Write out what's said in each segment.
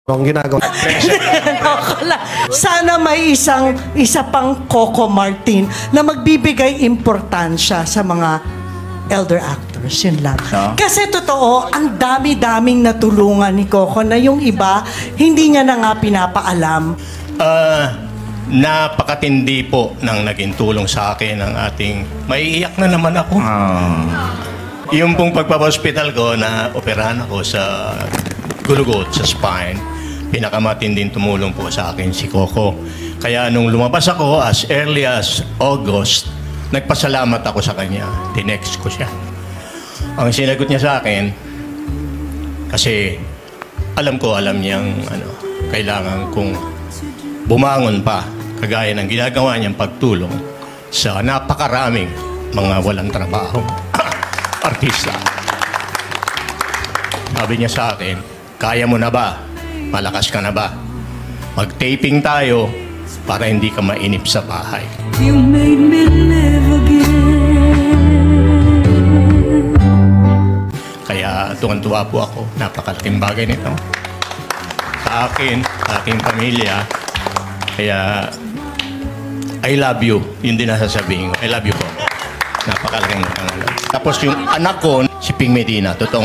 Ang ginagawa. Sana may isa pang Coco Martin na magbibigay importansya sa mga elder actors. Yun lang. Kasi totoo, ang dami-daming natulungan ni Coco na yung iba, hindi niya na nga pinapaalam. Napakatindi po ng naging tulong sa akin ng ating... Maiiyak na naman ako. Yung pong pagpapahospital ko na operahan ako sa gulugot, sa spine, pinakamatinding tumulong po sa akin si Coco. Kaya nung lumabas ako as early as August, nagpasalamat ako sa kanya. Tinext ko siya. Ang sinagot niya sa akin, kasi alam niyang kailangan kong bumangon pa, kagaya ng ginagawa niyang pagtulong sa napakaraming mga walang trabaho artista. Sabi niya sa akin, kaya mo na ba? Malakas ka na ba? Mag-taping tayo para hindi ka mainip sa bahay. You made me live again. Kaya tuwan-tuwa po ako. Napakalaking bagay nito. Sa akin, sa aking pamilya. Kaya, I love you. Yun din nasasabihin ko. I love you po. Napakalaking ano. Tapos yung anak ko, si Ping Medina. Totoong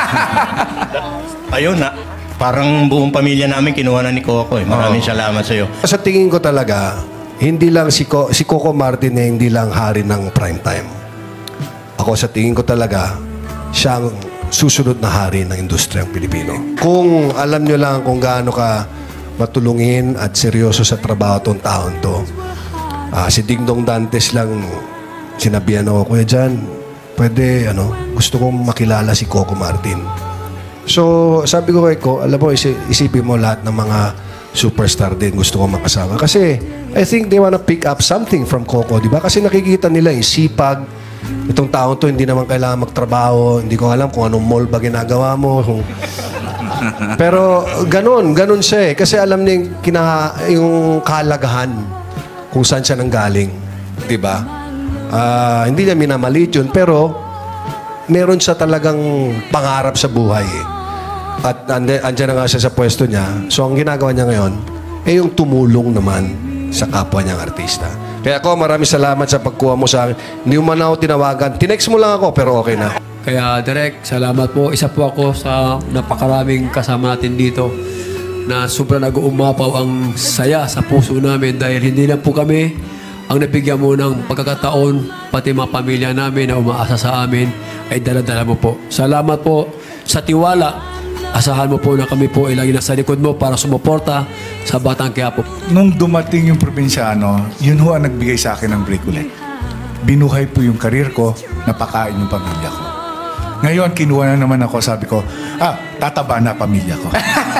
ayun na. Parang buong pamilya namin kinuha na ni Coco. Maraming salamat sa iyo. Sa tingin ko talaga, hindi lang si Coco Martin na hindi lang hari ng primetime. Ako sa tingin ko talaga, siya ang susunod na hari ng industriyang Pilipino. Kung alam nyo lang kung gaano ka matulungin at seryoso sa trabaho tong taon to, si Dingdong Dantes lang sinabihan ako, Kuya Jan, pwede, gusto kong makilala si Coco Martin. So, sabi ko kay Coco, alam mo, isipin mo lahat ng mga superstar din gusto kong makasama. Kasi, I think they wanna pick up something from Coco, di ba? Kasi nakikita nila yung sipag. Itong taon to, hindi naman kailangan magtrabaho. Hindi ko alam kung anong mall ba ginagawa mo. Pero, ganun siya eh. Kasi alam niya yung kahalagahan kung saan siya nanggaling. Di ba? Hindi niya minamalit yun, pero meron siya talagang pangarap sa buhay eh. At andyan na nga siya sa pwesto niya. So, ang ginagawa niya ngayon, yung tumulong naman sa kapwa niyang artista. Kaya ako, maraming salamat sa pagkuha mo sa akin. Hindi mo man ako tinawagan. Tinext mo lang ako, pero okay na. Kaya, Direk, salamat po. Isa po ako sa napakaraming kasama natin dito na sobrang nag-uumapaw ang saya sa puso namin dahil hindi lang po kami ang nabigyan mo ng pagkakataon, pati mga pamilya namin na umaasa sa amin, ay dala-dala mo po. Salamat po sa tiwala. Asahan mo po na kami po ay lagi nasa likod mo para sumuporta sa Batang Quiapo. Nung dumating yung probinsyano, yun ho ang nagbigay sa akin ng break ulit. Binuhay po yung karir ko, napakain yung pamilya ko. Ngayon, kinuha na naman ako, sabi ko, tataba na pamilya ko.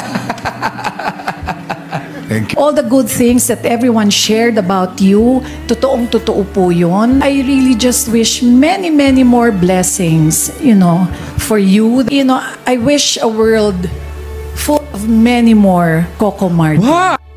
Thank you. All the good things that everyone shared about you, totoong-totoo po yun. I really just wish many, many more blessings, for you. I wish a world full of many more Coco Martin.